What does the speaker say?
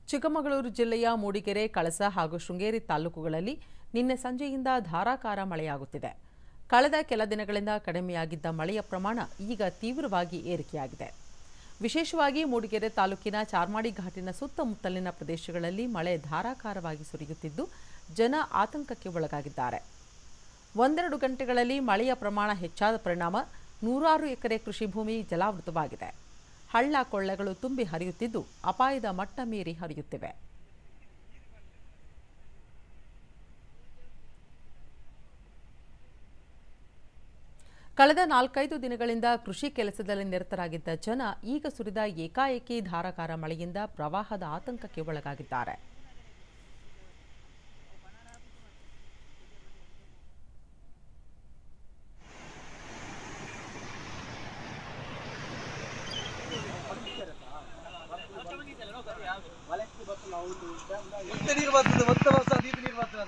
ಚಿಕ್ಕಮಗಳೂರು ಜಿಲ್ಲೆಯ ಮೂಡಿಗೆರೆ, ಕಳಸ ಹಾಗೂ ಶೃಂಗೇರಿ ತಾಲೂಕುಗಳಲ್ಲಿ ನಿನ್ನೆ ಸಂಜೆಯಿಂದ ಧಾರಾಕಾರ ಮಳೆಯಾಗುತ್ತಿದೆ. ಕಳೆದ ಕೆಲ ದಿನಗಳಿಂದ ಕಡಿಮೆಯಾಗಿದ್ದ ಮಳೆಯ ಪ್ರಮಾಣ ಈಗ ತೀವ್ರವಾಗಿ ಏರಿಕೆಯಾಗಿದೆ. ವಿಶೇಷವಾಗಿ ಮೂಡಿಗೆರೆ ತಾಲೂಕಿನ ಚಾರ್ಮಾಡಿ ಘಾಟಿನ ಸುತ್ತಮುತ್ತಲಿನ ಪ್ರದೇಶಗಳಲ್ಲಿ ಮಳೆ ಧಾರಾಕಾರವಾಗಿ ಸುರಿಯುತ್ತಿದ್ದು ಜನ ಆತಂಕಕ್ಕೆ ಒಳಗಾಗಿದ್ದಾರೆ. ಒಂದೆರಡು ಗಂಟೆಗಳಲ್ಲಿ ಮಳೆಯ ಪ್ರಮಾಣ ಹೆಚ್ಚಾದ ಪರಿಣಾಮ ನೂರಾರು ಎಕರೆ ಕೃಷಿ ಭೂಮಿ ಜಲಾವೃತವಾಗಿದೆ. ಹಳ್ಳ ಕೊಳ್ಳಗಳು ತುಂಬಿ ಹರಿಯುತ್ತಿದ್ದು ಅಪಾಯದ ಮಟ್ಟ ಮೀರಿ ಹರಿಯುತ್ತಿವೆ. ಕಳೆದ 4-5 ದಿನಗಳಿಂದ ಕೃಷಿ ಕೆಲಸದಲ್ಲಿ ನಿರತರಾಗಿದ್ದ ಜನ ಈಗ ಸುರಿದ ಏಕಾಏಕಿ ಧಾರಾಕಾರ ಮಳೆಯಿಂದ ಪ್ರವಾಹದ ಆತಂಕಕ್ಕೆ ಒಳಗಾಗಿದ್ದಾರೆ. ನೀರು ಬರ್ತದೆ, 1 ವರ್ಷ ನೀರು ಬರ್ತದೆ.